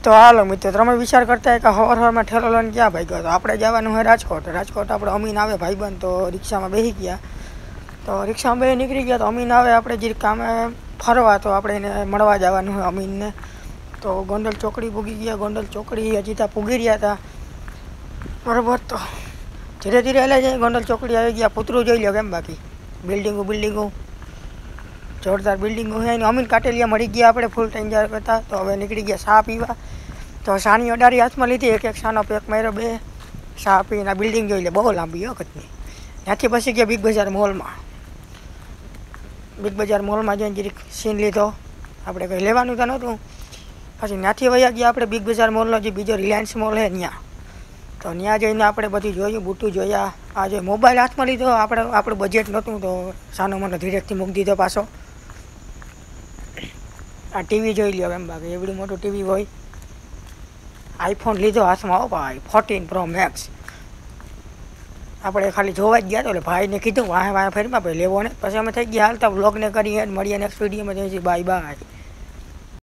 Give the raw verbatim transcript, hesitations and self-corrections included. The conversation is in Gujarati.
તો હાલો મિત્રો, તમે વિચાર કરતા કે હવાર હવારમાં ઠેલો લઈને ક્યાં ભાઈ ગયો? તો આપણે જવાનું હોય રાજકોટ. રાજકોટ આપણે અમીન આવે ભાઈબંધ, તો રિક્ષામાં બેસી ગયા. તો રિક્ષામાં બે નીકળી ગયા. તો અમીન આવે આપણે જે કામે ફરવા, તો આપણે એને મળવા જવાનું હોય અમીનને. તો ગોંડલ ચોકડી પૂગી ગયા. ગોંડલ ચોકડી હજી ત્યાં પૂગી રહ્યા હતા બરાબર. તો ધીરે ધીરે એટલે જાય. ગોંડલ ચોકડી આવી ગયા. પુતરું જોઈ લો કેમ, બાકી બિલ્ડિંગો બિલ્ડિંગો જોરદાર બિલ્ડિંગો છે. એની અમીન કાટેલિયા મળી ગયા આપણે ફૂલ ટેન્જર કરતા. તો હવે નીકળી ગયા ચા પીવા. તો ચાની અડારી હાથમાં લીધી, એક એક ચાનો પેક માર્યો, બે ચા પીને બિલ્ડિંગ જોઈ લે, બહુ લાંબી વખતની. ત્યાંથી પછી ગયા બિગ બજાર મોલમાં. બિગ બજાર મોલમાં જઈને જરીક સીન લીધો. આપણે કંઈ લેવાનું તો નહોતું. પછી ત્યાંથી વયા ગયા આપણે બિગ બજાર મોલનો જે બીજો રિલાયન્સ મોલ છે ત્યાં. તો ત્યાં જઈને આપણે બધું જોયું, બૂટું જોયા. આ જો મોબાઈલ હાથમાં લીધો, આપણે આપણું બજેટ નહોતું, તો સાનો મને ધીરેકથી મૂકી દીધો પાછો. આ ટીવી જોઈ લ્યો એમ, બાકી એવડું મોટું ટીવી હોય. આઈફોન લીધો હાથમાં, હો ભાઈ, ફોર્ટીન પ્રો મેક્સ. આપણે ખાલી જોવા જ ગયા તો એટલે ભાઈને કીધું વાહે વાહે ફેરમાં ભાઈ લેવો ને. પછી અમે થઈ ગયા હાલતા, વ્લોગને કરીએ, મળીએ નેક્સ્ટ વિડીયોમાં. જઈશું, બાય બાય.